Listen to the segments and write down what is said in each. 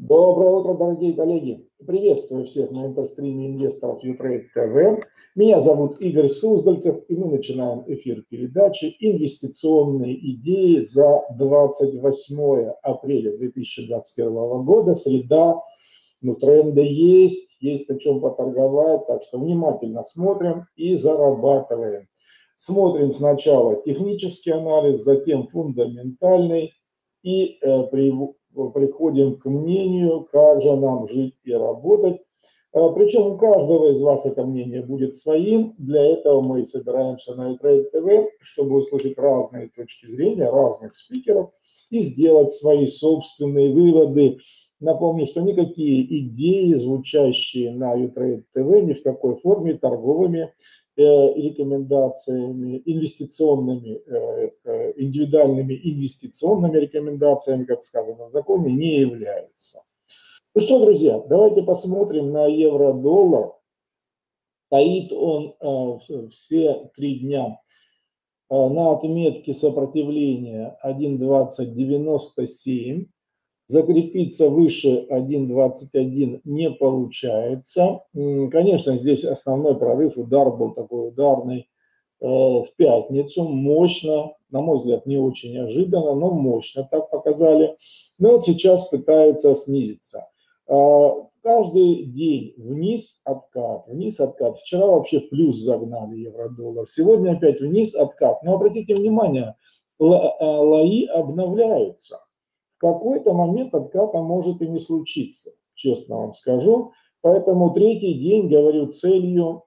Доброе утро, дорогие коллеги! Приветствую всех на интерстриме инвесторов Utrade TV. Меня зовут Игорь Суздальцев, и мы начинаем эфир передачи «Инвестиционные идеи» за 28 апреля 2021 года, среда. Тренды есть о чем поторговать, так что внимательно смотрим и зарабатываем. Смотрим сначала технический анализ, затем фундаментальный и приходим к мнению, как же нам жить и работать. Причем у каждого из вас это мнение будет своим. Для этого мы собираемся на Utrade TV, чтобы услышать разные точки зрения, разных спикеров и сделать свои собственные выводы. Напомню, что никакие идеи, звучащие на Utrade TV, ни в какой форме торговыми рекомендациями, инвестиционными, индивидуальными инвестиционными рекомендациями, как сказано в законе, не являются. Ну что, друзья, давайте посмотрим на евро-доллар. Стоит он все 3 дня на отметке сопротивления 1.2097. Закрепиться выше 1.21 не получается. Конечно, здесь основной прорыв, удар был такой ударный в пятницу, мощно, на мой взгляд, не очень неожиданно, но мощно так показали. Но вот сейчас пытаются снизиться. Каждый день вниз откат. Вчера вообще в плюс загнали евро-доллар, сегодня опять вниз откат. Но обратите внимание, лои обновляются. В какой-то момент отката может и не случиться, честно вам скажу. Поэтому третий день, говорю, целью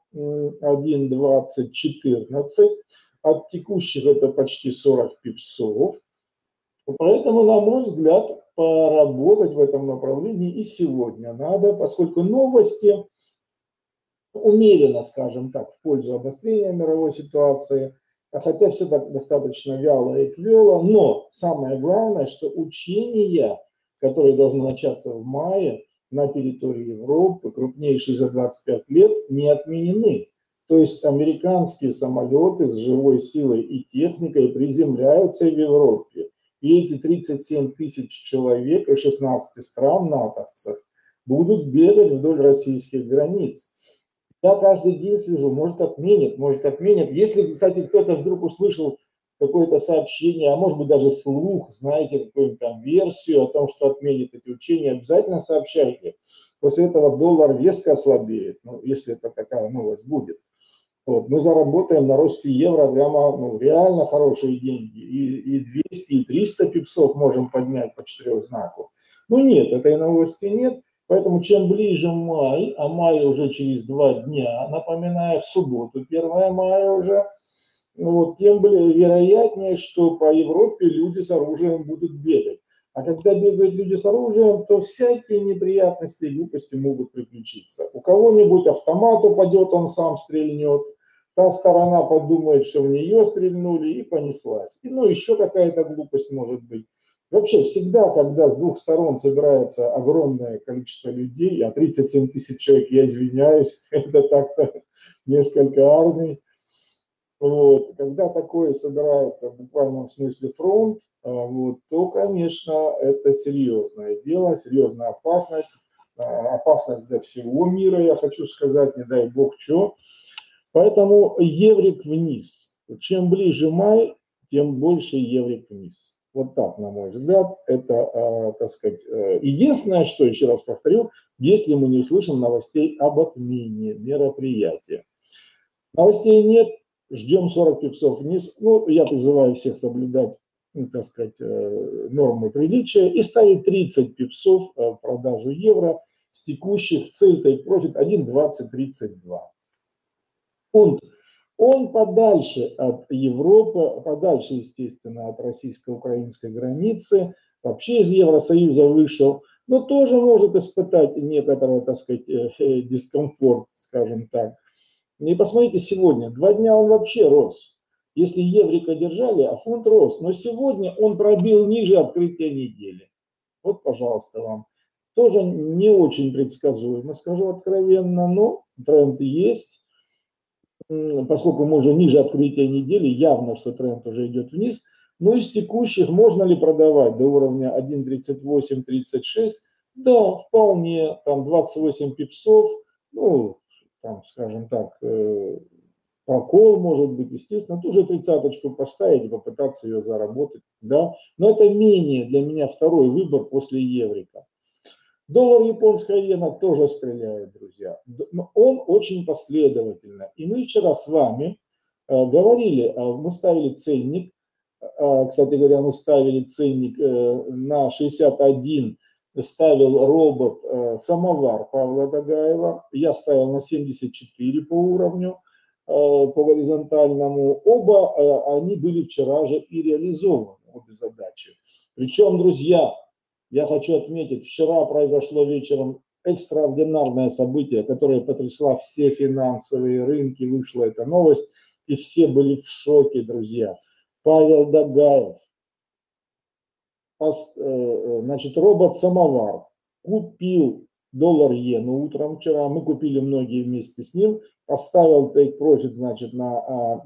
1.2014. От текущих это почти 40 пипсов. Поэтому, на мой взгляд, поработать в этом направлении и сегодня надо, поскольку новости умеренно, скажем так, в пользу обострения мировой ситуации, хотя все так достаточно вяло и квело, но самое главное, что учения, которые должны начаться в мае на территории Европы, крупнейшие за 25 лет, не отменены. То есть американские самолеты с живой силой и техникой приземляются в Европе. И эти 37 тысяч человек из 16 стран натовцев будут бегать вдоль российских границ. Я каждый день слежу, может отменят. Если, кстати, кто-то вдруг услышал какое-то сообщение, а может быть даже слух, знаете, какую-нибудь там версию о том, что отменят эти учения, обязательно сообщайте. После этого доллар резко ослабеет, если это такая новость будет. Вот. Мы заработаем на росте евро прямо реально хорошие деньги. И 200, и 300 пипсов можем поднять по 4 знаку. Нет, этой новости нет. Поэтому чем ближе май, а май уже через 2 дня, напоминаю, в субботу 1 мая уже, тем более вероятнее, что по Европе люди с оружием будут бегать. А когда бегают люди с оружием, то всякие неприятности и глупости могут приключиться. У кого-нибудь автомат упадет, он сам стрельнет, та сторона подумает, что в нее стрельнули, и понеслась. И еще какая-то глупость может быть. Вообще всегда, когда с двух сторон собирается огромное количество людей, а 37 тысяч человек, я извиняюсь, это так-то несколько армий, когда такое собирается в буквальном смысле фронт, то, конечно, это серьезное дело, серьезная опасность, опасность для всего мира, я хочу сказать, не дай бог что. Поэтому еврик вниз. Чем ближе май, тем больше еврик вниз. Вот так, на мой взгляд, это, так сказать, единственное, что, еще раз повторю, если мы не услышим новостей об отмене мероприятия. Новостей нет, ждем 40 пипсов вниз. Я призываю всех соблюдать, так сказать, нормы приличия и ставить 30 пипсов в продажу евро с текущих цель take-profit 1.2032. Фунт. Он подальше от Европы, подальше, естественно, от российско-украинской границы, вообще из Евросоюза вышел, но тоже может испытать некоторый, так сказать, дискомфорт, скажем так. И посмотрите, сегодня, 2 дня он вообще рос. Если еврика держали, а фунт рос, но сегодня он пробил ниже открытия недели. Вот, пожалуйста, вам. Тоже не очень предсказуемо, скажу откровенно, но тренд есть. Поскольку мы уже ниже открытия недели, явно, что тренд уже идет вниз. Из текущих можно ли продавать до уровня 1.3836? Да, вполне, там 28 пипсов, ну, там, скажем так, прокол может быть, естественно, тут же тридцаточку поставить и попытаться ее заработать, да, но это менее для меня второй выбор после еврика. Доллар японская иена тоже стреляет, друзья, но он очень последовательно, и мы вчера с вами говорили, мы ставили ценник, кстати говоря, мы ставили ценник на 61, ставил робот самовар Павла Дагаева, я ставил на 74 по уровню, по горизонтальному. Оба они были вчера же и реализованы, обе задачи. Причем, друзья, я хочу отметить, вчера произошло вечером экстраординарное событие, которое потрясло все финансовые рынки, вышла эта новость, и все были в шоке, друзья. Павел Дагаев, значит, робот-самовар купил доллар-иену утром вчера, мы купили многие вместе с ним, поставил take profit, значит, на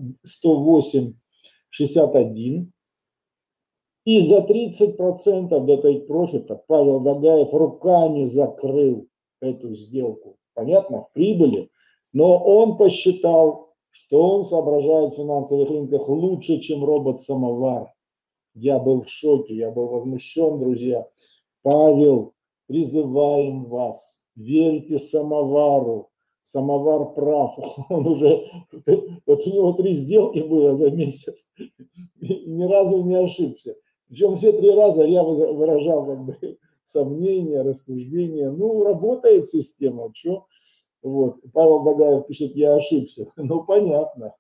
108.61, и за 30% до take profit Павел Дагаев руками закрыл эту сделку. Понятно, в прибыли, но он посчитал, что он соображает в финансовых рынках лучше, чем робот-самовар. Я был в шоке, я был возмущен, друзья. Павел, призываем вас, верьте самовару. Самовар прав, он уже, вот у него 3 сделки было за месяц, ни разу не ошибся. Причем все 3 раза я выражал как бы сомнения, рассуждения. Ну, работает система, что? Вот. Павел Дагаев пишет, я ошибся. Ну, понятно.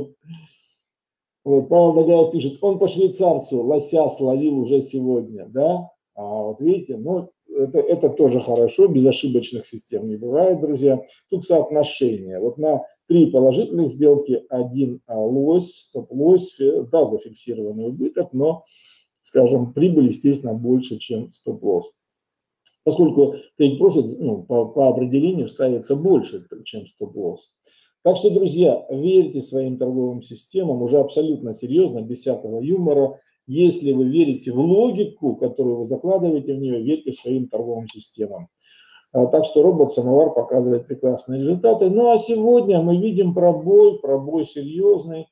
Вот, Павел Дагаев пишет, он по швейцарцу лося словил уже сегодня, да? А вот видите, ну, это тоже хорошо, безошибочных систем не бывает, друзья. Тут соотношение. Вот на 3 положительных сделки 1 лось, стоп-лось, да, зафиксированный убыток, но, скажем, прибыль, естественно, больше, чем стоп-лосс. Поскольку take profit, ну, по определению ставится больше, чем стоп-лосс. Так что, друзья, верьте своим торговым системам уже абсолютно серьезно, без всякого юмора. Если вы верите в логику, которую вы закладываете в нее, верьте своим торговым системам. Так что робот-самовар показывает прекрасные результаты. Ну а сегодня мы видим пробой серьезный.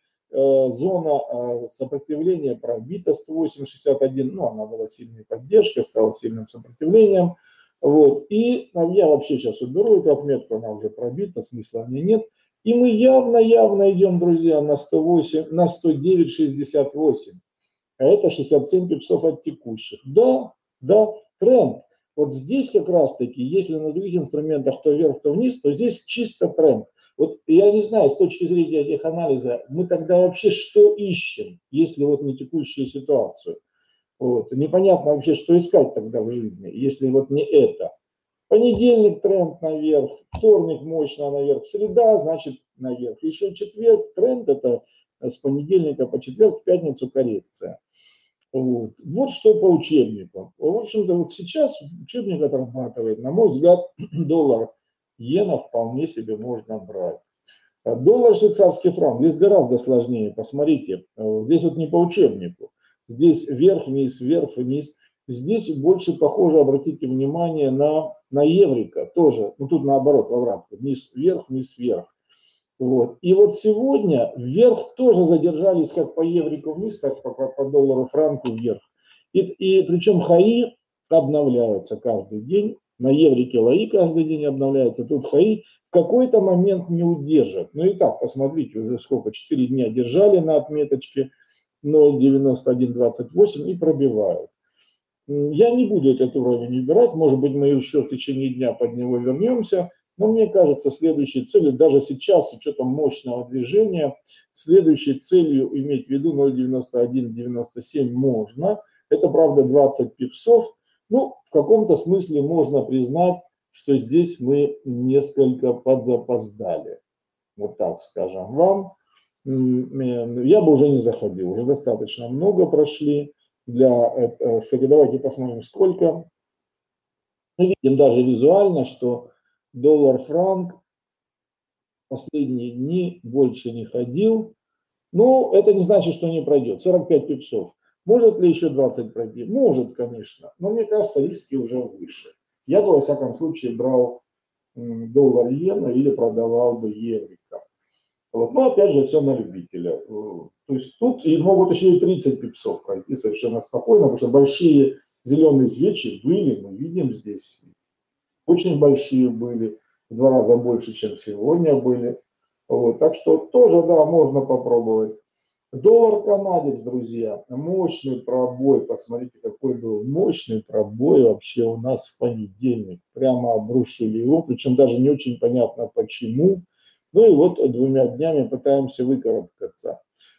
Зона сопротивления пробита 108.61, ну она была сильной поддержкой, стала сильным сопротивлением. Вот. И я вообще сейчас уберу эту отметку, она уже пробита, смысла в ней нет. И мы явно идем, друзья, на 108, на 109.68. А это 67 пипсов от текущих. Да, тренд. Вот здесь как раз-таки, если на других инструментах то вверх, то вниз, то здесь чисто тренд. Вот я не знаю, с точки зрения этих анализа, мы тогда вообще что ищем, если вот не текущую ситуацию. Вот. Непонятно вообще, что искать тогда в жизни, если вот не это. Понедельник тренд наверх, вторник мощно наверх, среда, значит, наверх. Еще четверг, тренд это с понедельника по четверг, в пятницу коррекция. Вот что по учебнику. В общем-то, вот сейчас учебник отрабатывает, на мой взгляд, доллар иена вполне себе можно брать. Доллар швейцарский франк, здесь гораздо сложнее, посмотрите, здесь вот не по учебнику, здесь вверх-вниз, вверх-вниз. Здесь больше похоже, обратите внимание, на еврика тоже, ну тут наоборот, в обратку, вниз-вверх, вниз-вверх. Вот. И вот сегодня вверх тоже задержались как по еврику вниз, так по доллару франку вверх. И причем хаи обновляются каждый день, на еврике лои каждый день обновляются, тут хаи в какой-то момент не удержат. Ну и так, посмотрите, уже сколько, 4 дня держали на отметочке 0,9128 и пробивают. Я не буду этот уровень убирать, может быть, мы еще в течение дня под него вернемся, но мне кажется, следующей целью, даже сейчас, с учетом мощного движения, следующей целью иметь в виду 0,9197 можно. Это, правда, 20 пипсов. Ну, в каком-то смысле можно признать, что здесь мы несколько подзапоздали. Вот так скажем вам. Я бы уже не заходил, уже достаточно много прошли. Кстати, давайте посмотрим, сколько. Мы видим даже визуально, что доллар-франк последние дни больше не ходил. Но это не значит, что не пройдет. 45 пипсов. Может ли еще 20 пройти? Может, конечно. Но мне кажется, риски уже выше. Я бы, во всяком случае, брал доллар-иену или продавал бы еврика. Вот. Но опять же, все на любителя. То есть тут и могут еще и 30 пипсов пройти совершенно спокойно, потому что большие зеленые свечи были, мы видим здесь, очень большие были, в 2 раза больше, чем сегодня были. Вот. Так что тоже, да, можно попробовать. Доллар-канадец, друзья, мощный пробой. Посмотрите, какой был мощный пробой вообще у нас в понедельник. Прямо обрушили его, причем даже не очень понятно почему. Ну и вот 2 днями пытаемся выкарабкаться.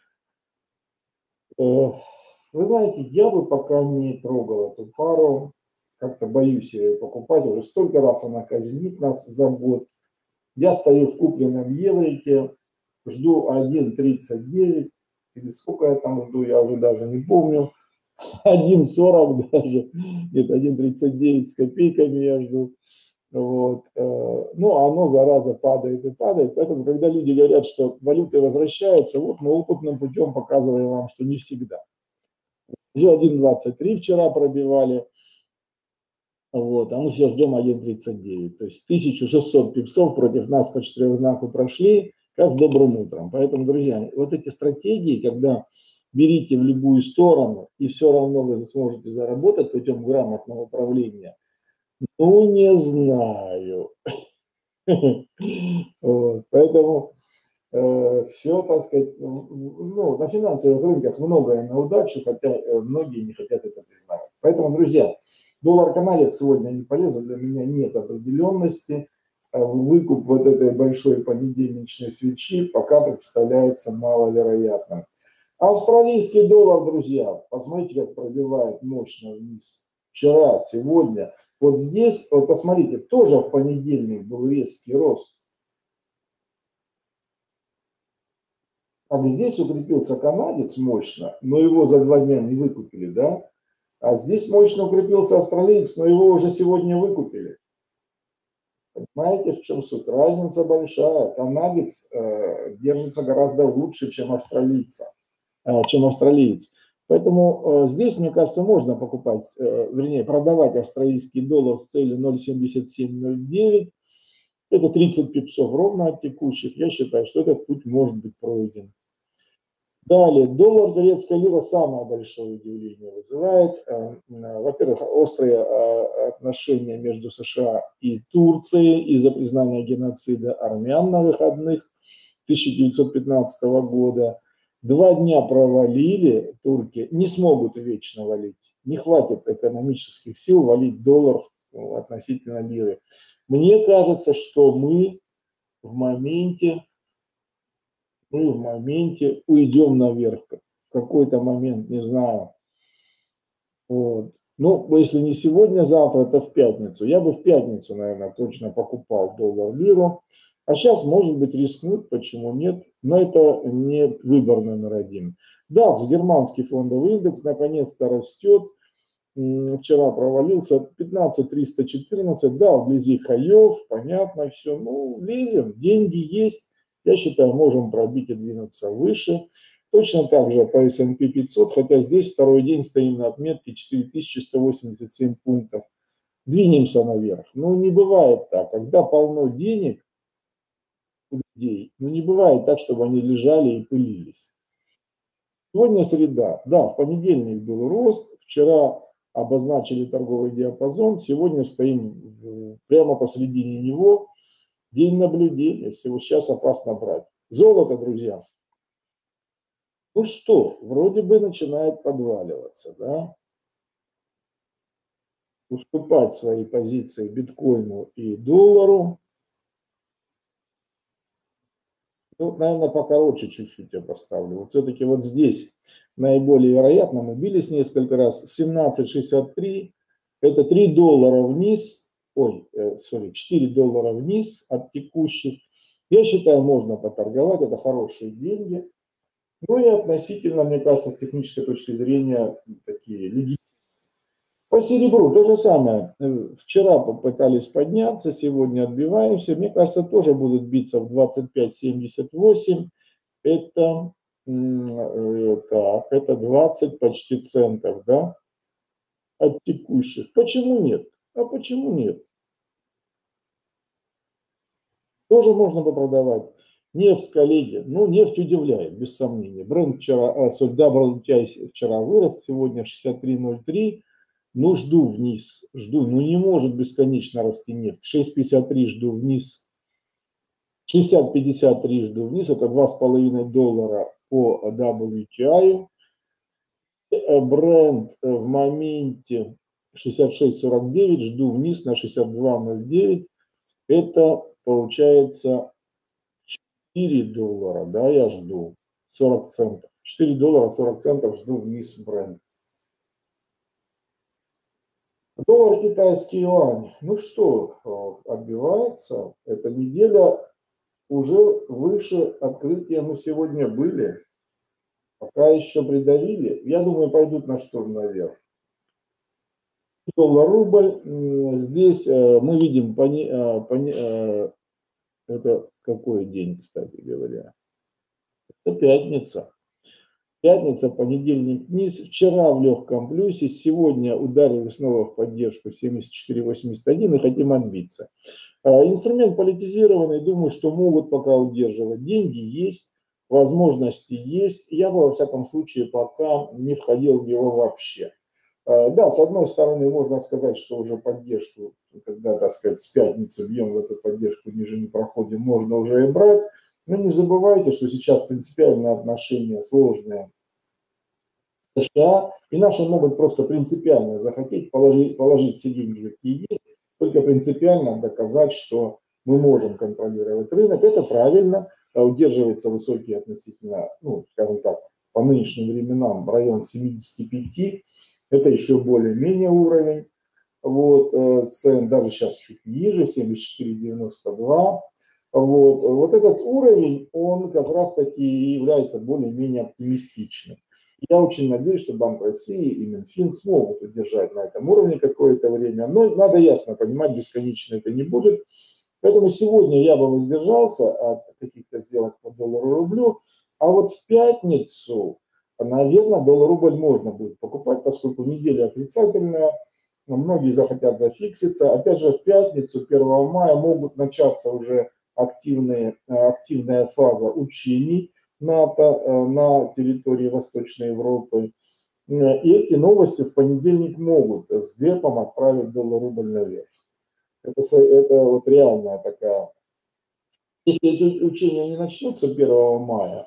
Вы знаете, я бы пока не трогал эту пару. Как-то боюсь ее покупать. Уже столько раз она казнит нас за год. Я стою в купленном еврике, жду 1,39. Или сколько я там жду, я уже даже не помню. 1,40 даже. Нет, 1,39 с копейками я жду. Вот. Ну, оно, зараза, падает и падает. Поэтому, когда люди говорят, что валюты возвращаются, вот мы опытным путем показываем вам, что не всегда. Уже 1,23 вчера пробивали. Вот, а мы все ждем 1,39. То есть 1600 пипсов против нас по 4 знаку прошли, как с добрым утром. Поэтому, друзья, вот эти стратегии, когда берите в любую сторону, и все равно вы сможете заработать путем грамотного управления, ну, не знаю. Вот, поэтому все, так сказать, ну, на финансовых рынках многое на удачу, хотя многие не хотят это признавать. Поэтому, друзья, доллар-канадец сегодня не полезу, для меня нет определенности. Выкуп вот этой большой понедельничной свечи пока представляется маловероятным. Австралийский доллар, друзья, посмотрите, как пробивает мощно вниз. Вчера, сегодня. Вот здесь, вот посмотрите, тоже в понедельник был резкий рост. А здесь укрепился канадец мощно, но его за 2 дня не выкупили, да? А здесь мощно укрепился австралиец, но его уже сегодня выкупили. Понимаете, в чем суть? Разница большая. Канадец держится гораздо лучше, чем австралиец. Поэтому здесь, мне кажется, можно покупать, вернее, продавать австралийский доллар с целью 0,7709. Это 30 пипсов ровно от текущих. Я считаю, что этот путь может быть пройден. Далее, доллар, турецкая лира самое большое удивление вызывает. Во-первых, острые отношения между США и Турцией из-за признания геноцида армян на выходных 1915 года. 2 дня провалили турки, не смогут вечно валить. Не хватит экономических сил валить доллар относительно лиры. Мне кажется, что мы в моменте уйдем наверх. В какой-то момент, не знаю. Вот. Ну, если не сегодня, завтра, то в пятницу. Я бы в пятницу, наверное, точно покупал доллар-лиру. А сейчас, может быть, рискнуть, почему нет. Но это не выбор номер 1. DAX, германский фондовый индекс, наконец-то растет. Вчера провалился 15314. Да, вблизи хаев, понятно все. Ну, лезем, деньги есть. Я считаю, можем пробить и двинуться выше. Точно так же по S&P 500, хотя здесь второй день стоим на отметке 4187 пунктов. Двинемся наверх. Ну, не бывает так. Когда полно денег у людей, ну, не бывает так, чтобы они лежали и пылились. Сегодня среда. Да, в понедельник был рост. Вчера обозначили торговый диапазон. Сегодня стоим прямо посредине него. День наблюдения. Сейчас опасно брать. Золото, друзья. Ну что, вроде бы начинает подваливаться, да? Уступать свои позиции биткоину и доллару. Ну, наверное, покороче чуть-чуть я поставлю. Вот все-таки вот здесь наиболее вероятно, мы бились несколько раз, 17,63, это 3 доллара вниз, 4 доллара вниз от текущих. Я считаю, можно поторговать, это хорошие деньги. Ну и относительно, мне кажется, с технической точки зрения, такие легитимные. По серебру то же самое. Вчера попытались подняться, сегодня отбиваемся. Мне кажется, тоже будут биться в 25,78. Это, это 20 почти центов, да, от текущих. Почему нет? А почему нет? Тоже можно бы продавать. Нефть, коллеги, ну, нефть удивляет, без сомнения. Бренд вчера, WTI вчера вырос, сегодня 63.03. Ну, жду вниз, жду. Ну, не может бесконечно расти нефть. 6.53 жду вниз. 60.53 жду вниз. Это $2,5 по WTI. Бренд в моменте 66.49, жду вниз на 62.09. Это получается $4, да, я жду 40 центов. $4 40 центов жду вниз бренд. Доллар, китайский юань. Ну что, отбивается. Эта неделя уже выше открытия мы сегодня были. Пока еще придавили. Я думаю, пойдут на штурм наверх. Доллар-рубль. Здесь мы видим, это какой день, кстати говоря? Это пятница. Пятница, понедельник вниз. Вчера в легком плюсе, сегодня ударили снова в поддержку 74.81 и хотим отбиться. Инструмент политизированный, думаю, что могут пока удерживать. Деньги есть, возможности есть. Я бы, во всяком случае, пока не входил в него вообще. Да, с одной стороны, можно сказать, что уже поддержку, когда, так сказать, с пятницы бьем в эту поддержку, ниже не проходим, можно уже и брать. Но не забывайте, что сейчас принципиальные отношения сложные с США, и наши могут просто принципиально захотеть положить все деньги, какие есть, только принципиально доказать, что мы можем контролировать рынок. Это правильно, удерживается высокий относительно, ну, скажем так, по нынешним временам район 75, это еще более-менее уровень. Вот, цен даже сейчас чуть ниже, 74,92. Вот этот уровень, он как раз-таки является более-менее оптимистичным. Я очень надеюсь, что Банк России и Минфин смогут удержать на этом уровне какое-то время, но надо ясно понимать, бесконечно это не будет. Поэтому сегодня я бы воздержался от каких-то сделок по доллару-рублю, а вот в пятницу, наверное, доллар-рубль можно будет покупать, поскольку неделя отрицательная, многие захотят зафикситься. Опять же, в пятницу, 1 мая, могут начаться уже активная фаза учений НАТО на территории Восточной Европы. И эти новости в понедельник могут с гэпом отправить доллар-рубль наверх. Это вот реальная такая. Если эти учения не начнутся 1 мая,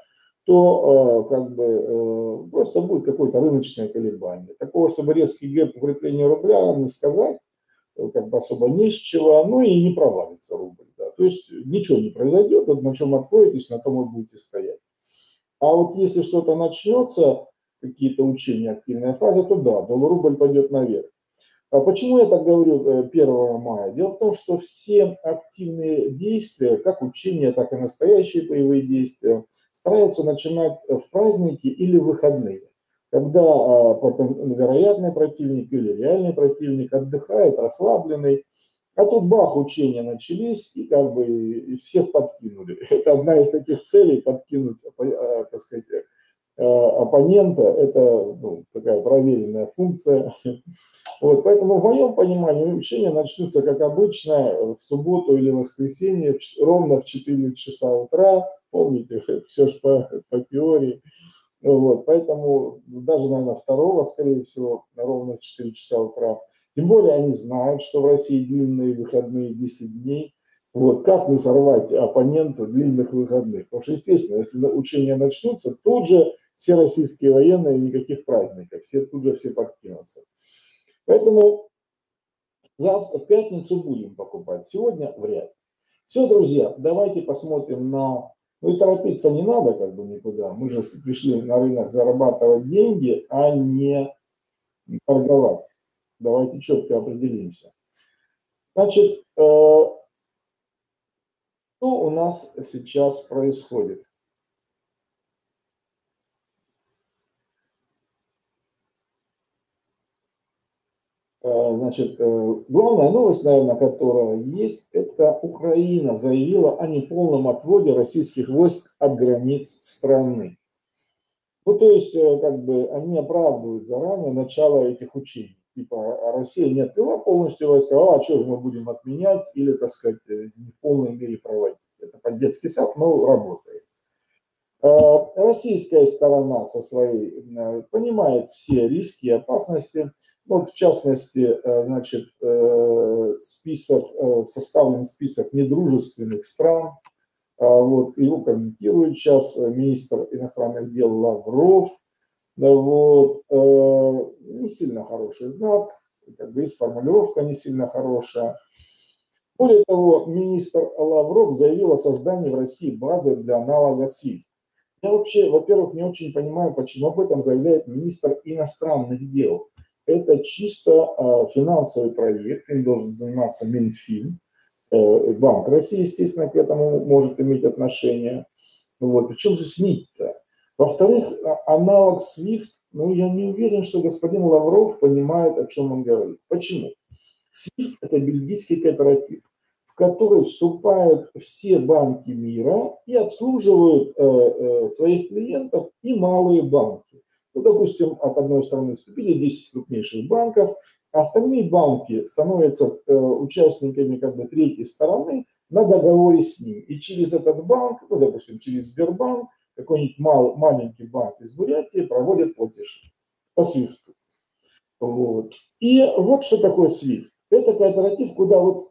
то как бы просто будет какое-то рыночное колебание. Такого, чтобы резкий гэп укрепления рубля, не сказать, как бы особо не с чего, ну и не провалится рубль. Да. То есть ничего не произойдет, вот на чем откроетесь, на том и будете стоять. А вот если что-то начнется, какие-то учения, активная фаза, то да, доллар-рубль пойдет наверх. А почему я так говорю 1 мая? Дело в том, что все активные действия, как учения, так и настоящие боевые действия, стараются начинать в праздники или в выходные, когда вероятный противник или реальный противник отдыхает, расслабленный. А тут бах, учения начались, и как бы всех подкинули. Это одна из таких целей, подкинуть, так сказать, оппонента. Это такая проверенная функция. Вот, поэтому в моем понимании учения начнутся, как обычно, в субботу или воскресенье, ровно в 4 часа утра. Помните, все же по теории. Вот, поэтому даже, наверное, 2, скорее всего, ровно в 4 часа утра. Тем более они знают, что в России длинные выходные 10 дней. Вот, как не сорвать оппоненту длинных выходных? Потому что, естественно, если учения начнутся, тут же все российские военные, никаких праздников, тут же все подкинутся. Поэтому завтра, в пятницу будем покупать, сегодня вряд ли. Все, друзья, давайте посмотрим на... Ну и торопиться не надо как бы никуда. Мы же пришли на рынок зарабатывать деньги, а не торговать. Давайте четко определимся. Значит, что у нас сейчас происходит? Значит, главная новость, наверное, которая есть, это Украина заявила о неполном отводе российских войск от границ страны. Ну, то есть, как бы, они оправдывают заранее начало этих учений. типа Россия не отвела полностью войска, а что же мы будем отменять или, так сказать, не в полной мере проводить. Это под детский сад, но работает. Российская сторона со своей понимает все риски и опасности. Вот в частности, значит, составлен список недружественных стран. Вот, его комментирует сейчас министр иностранных дел Лавров. Вот, не сильно хороший знак, как бы есть формулировка не сильно хорошая. Более того, министр Лавров заявил о создании в России базы для аналога SWIFT. Я вообще, во-первых, не очень понимаю, почему об этом заявляет министр иностранных дел. Это чисто финансовый проект, им должен заниматься Минфин. Банк России, естественно, к этому может иметь отношение. Вот. Причем здесь МИД-то? Во-вторых, аналог SWIFT, ну, я не уверен, что господин Лавров понимает, о чем он говорит. Почему? SWIFT – это бельгийский кооператив, в который вступают все банки мира и обслуживают своих клиентов и малые банки. Ну, допустим, от одной стороны вступили 10 крупнейших банков, а остальные банки становятся участниками как бы третьей стороны на договоре с ним. И через этот банк, ну, допустим, через Сбербанк, какой-нибудь маленький банк из Бурятии проводит платежи по SWIFT. Вот. И вот что такое SWIFT. Это кооператив, куда вот,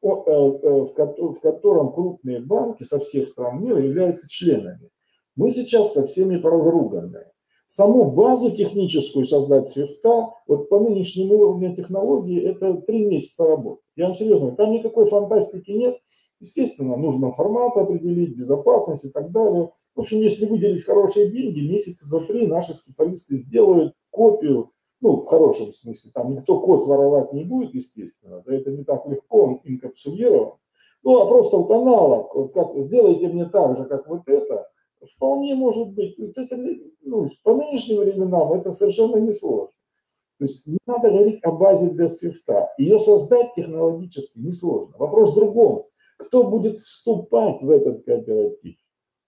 в котором крупные банки со всех стран мира являются членами. Мы сейчас со всеми поразруганы. Саму базу техническую создать SWIFT, вот по нынешнему уровню технологии, это 3 месяца работы. Я вам серьезно говорю, там никакой фантастики нет. Естественно, нужно формат определить, безопасность и так далее. В общем, если выделить хорошие деньги, месяца за 3 наши специалисты сделают копию, ну, в хорошем смысле, там никто код воровать не будет, естественно, да, это не так легко, он инкапсулирован. Ну, а просто вот аналог, вот как, сделайте мне так же, как вот это, вполне может быть. Вот это, ну, по нынешним временам это совершенно несложно. То есть не надо говорить о базе для SWIFT. Ее создать технологически несложно. Вопрос в другом. Кто будет вступать в этот кооператив?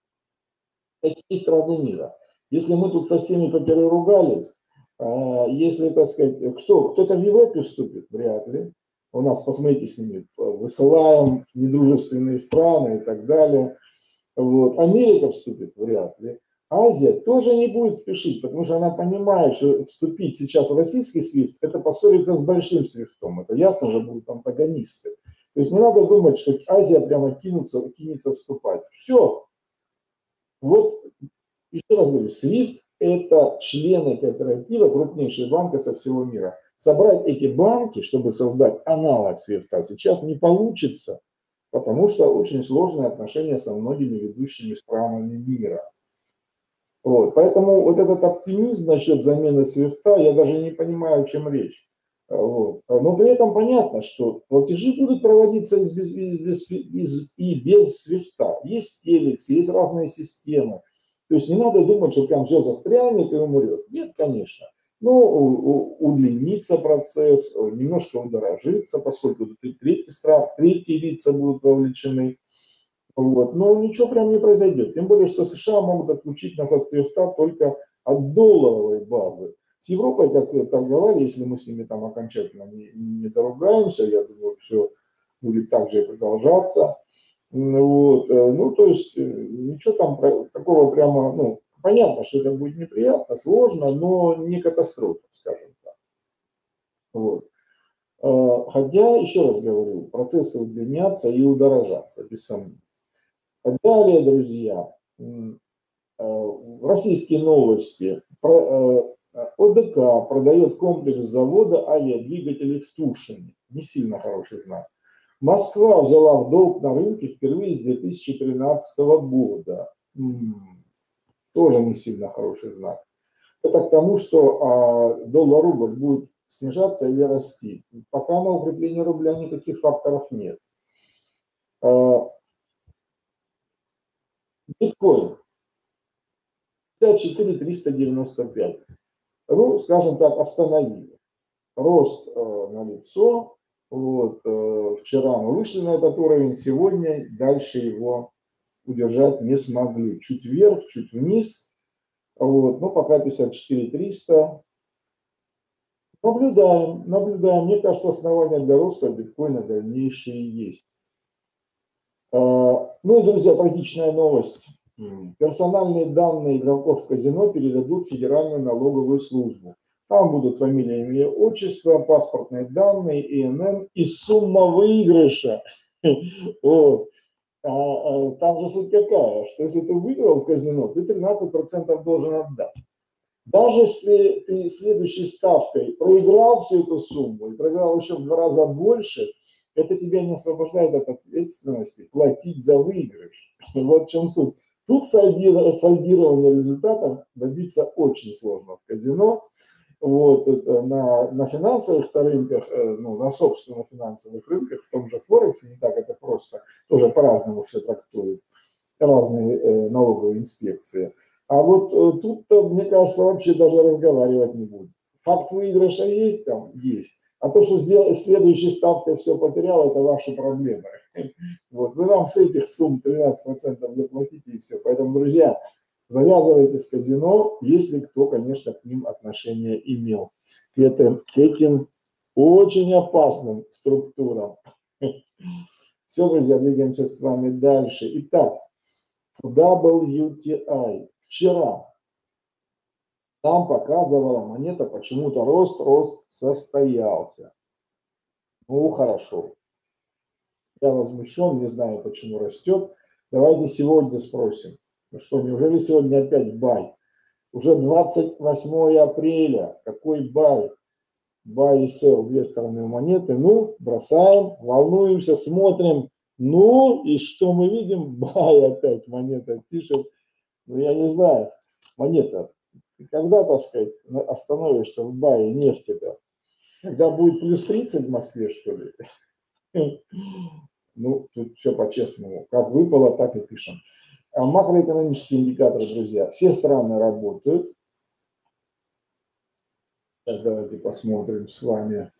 Какие страны мира? Если мы тут со всеми попереругались, если, так сказать, кто-то в Европе вступит, вряд ли. У нас, посмотрите, с ними высылаем недружественные страны и так далее. Вот. Америка вступит, вряд ли. Азия тоже не будет спешить, потому что она понимает, что вступить сейчас в российский SWIFT, это поссориться с большим SWIFT. Это ясно же будут антагонисты. То есть не надо думать, что Азия прямо кинется вступать. Все. Вот, еще раз говорю, SWIFT – это члены кооператива, крупнейшие банки со всего мира. Собрать эти банки, чтобы создать аналог SWIFT, сейчас не получится, потому что очень сложные отношения со многими ведущими странами мира. Вот. Поэтому вот этот оптимизм насчет замены SWIFT, я даже не понимаю, о чем речь. Вот. Но при этом понятно, что платежи будут проводиться и без SWIFT. Есть Telex, есть разные системы. То есть не надо думать, что прям все застрянет и умрет. Нет, конечно. Но удлинится процесс, немножко удорожится, поскольку третьи лица будут вовлечены. Вот. Но ничего прям не произойдет. Тем более, что США могут отключить нас от SWIFT только от долларовой базы. С Европой, как торговали, если мы с ними там окончательно не доругаемся, я думаю, все будет так же и продолжаться. Вот. Ну, то есть, ничего там такого прямо, ну, понятно, что это будет неприятно, сложно, но не катастрофа, скажем так. Вот. Хотя, еще раз говорю, процессы удлинятся и удорожатся, без сомнений. Далее, друзья, российские новости. ОДК продает комплекс завода авиадвигателей в Тушине. Не сильно хороший знак. Москва взяла в долг на рынке впервые с 2013 года. Тоже не сильно хороший знак. Это к тому, что доллар-рубль будет снижаться или расти. Пока на укрепление рубля никаких факторов нет. Биткоин 54 395. Ну, скажем так, остановили. Рост налицо. Вот, вчера мы вышли на этот уровень, сегодня дальше его удержать не смогли. Чуть вверх, чуть вниз. Вот, но пока 54 300. Наблюдаем. Мне кажется, основания для роста биткоина дальнейшие есть. Ну и, друзья, трагичная новость. Персональные данные игроков в казино передадут в Федеральную налоговую службу. Там будут фамилия, имя, отчество, паспортные данные, ИНН и сумма выигрыша. Вот. Там же суть какая, что если ты выиграл в казино, ты 13% должен отдать. Даже если ты следующей ставкой проиграл всю эту сумму и проиграл еще в 2 раза больше, это тебя не освобождает от ответственности платить за выигрыш. Вот в чем суть. Тут сальдирование результатов добиться очень сложно в казино. Вот, на финансовых рынках, ну, на собственно финансовых рынках, в том же Форексе, не так это просто, тоже по-разному все трактуют, разные налоговые инспекции. А вот тут-то, мне кажется, вообще даже разговаривать не будет. Факт выигрыша есть там? Есть. А то, что следующей ставкой все потерял, это ваши проблемы. Вот. Вы нам с этих сумм 13% заплатите и все. Поэтому, друзья, завязывайте с казино, если кто, конечно, к ним отношение имел. К этим очень опасным структурам. Все, друзья, двигаемся с вами дальше. Итак, WTI. Вчера там показывала монета, почему-то рост состоялся. Ну, хорошо. Я возмущен, не знаю, почему растет. Давайте сегодня спросим. Ну что, неужели сегодня опять бай? Уже 28 апреля. Какой бай? Бай и сел, две стороны монеты. Ну, бросаем, волнуемся, смотрим. Ну, и что мы видим? Бай опять монета пишет. Ну, я не знаю. Монета, когда, так сказать, остановишься в бае нефти-то? Когда будет плюс 30 в Москве, что ли? Ну, тут все по-честному. Как выпало, так и пишем. Макроэкономические индикаторы, друзья. Все страны работают. Сейчас давайте посмотрим с вами.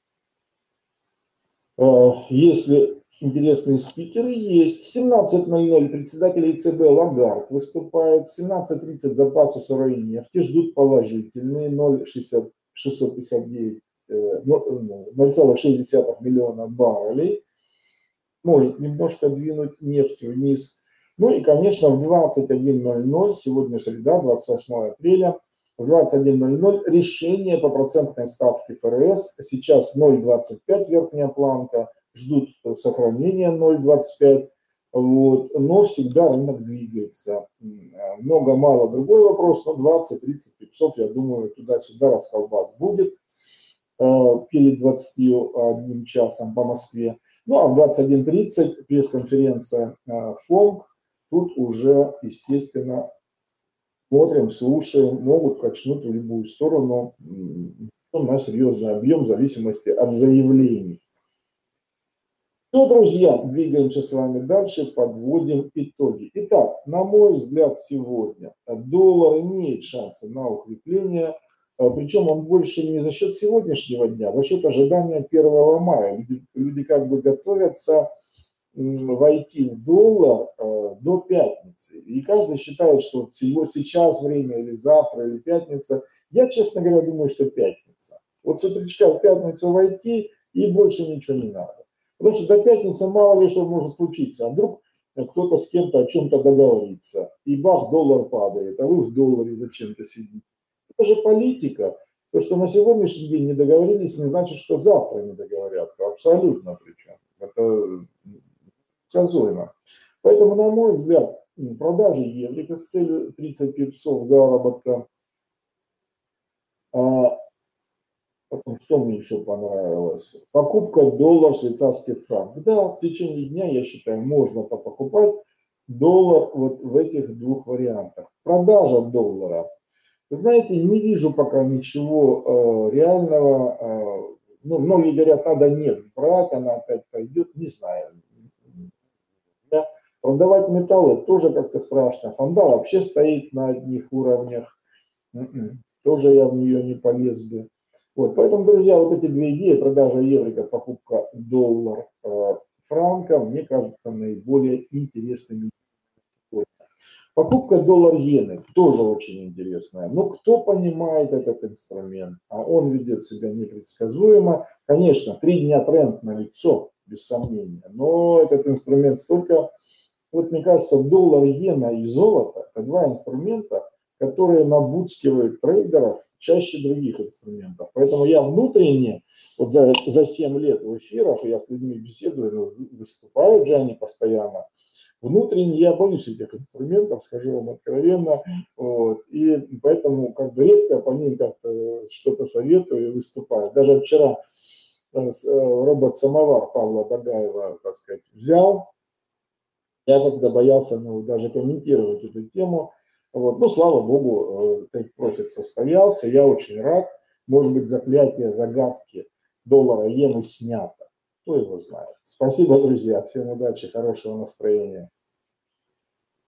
Если интересные спикеры есть. 17:00 председатель ЕЦБ Лагард выступает. 17:30 запасы сырой нефти ждут положительные 0,659, 0,6 миллиона баррелей. Может немножко двинуть нефть вниз. Ну и, конечно, в 21:00, сегодня среда, 28 апреля, в 21:00 решение по процентной ставке ФРС. Сейчас 0,25 верхняя планка, ждут сохранения 0,25. Вот, но всегда рынок двигается. Много-мало другой вопрос, но 20-30 пипсов, я думаю, туда-сюда расколбас будет перед 21 часом по Москве. Ну а в 21:30 пресс-конференция ФОМК. Тут уже, естественно, смотрим, слушаем, могут качнуть в любую сторону на серьезный объем в зависимости от заявлений. Ну, друзья, двигаемся с вами дальше, подводим итоги. Итак, на мой взгляд, сегодня доллар имеет шансы на укрепление, причем он больше не за счет сегодняшнего дня, а за счет ожидания 1 мая. Люди как бы готовятся войти в доллар до пятницы. И каждый считает, что сейчас время, или завтра, или пятница. Я, честно говоря, думаю, что пятница. Вот с утречка в пятницу войти, и больше ничего не надо. Потому что до пятницы мало ли что может случиться. А вдруг кто-то с кем-то о чем-то договорится. И бах, доллар падает, а вы в долларе зачем-то сидите. Это же политика. То, что на сегодняшний день не договорились, не значит, что завтра не договорятся. Абсолютно причем. Это сказуемо. Поэтому, на мой взгляд, продажи еврика с целью 30 пипсов заработка. Потом, что мне еще понравилось? Покупка доллар, швейцарский франк. Да, в течение дня, я считаю, можно покупать доллар вот в этих двух вариантах. Продажа доллара. Вы знаете, не вижу пока ничего реального. Ну, многие говорят, надо нефть брать, она опять пойдет. Не знаю. Продавать металлы тоже как-то страшно. Фонда вообще стоит на одних уровнях. Тоже я в нее не полез бы. Вот, поэтому, друзья, вот эти две идеи, продажа еврика, покупка доллар франка, мне кажется, наиболее интересными. Покупка доллар-иены тоже очень интересная. Но кто понимает этот инструмент? А он ведет себя непредсказуемо. Конечно, 3 дня тренд налицо, без сомнения. Но этот инструмент столько... Вот мне кажется, доллар, иена и золото – это два инструмента, которые набудскивают трейдеров чаще других инструментов. Поэтому я внутренне, вот за 7 лет в эфирах, я с людьми беседую, выступают же они постоянно, внутренне я боюсь этих инструментов, скажу вам откровенно, вот, и поэтому как бы редко по ним как-то что-то советую и выступаю. Даже вчера робот-самовар Павла Дагаева, так сказать, взял. Я как-то боялся даже комментировать эту тему. Вот. Ну, слава богу, take profit состоялся. Я очень рад. Может быть, заклятие загадки доллара иены снято. Кто его знает. Спасибо, друзья. Всем удачи, хорошего настроения.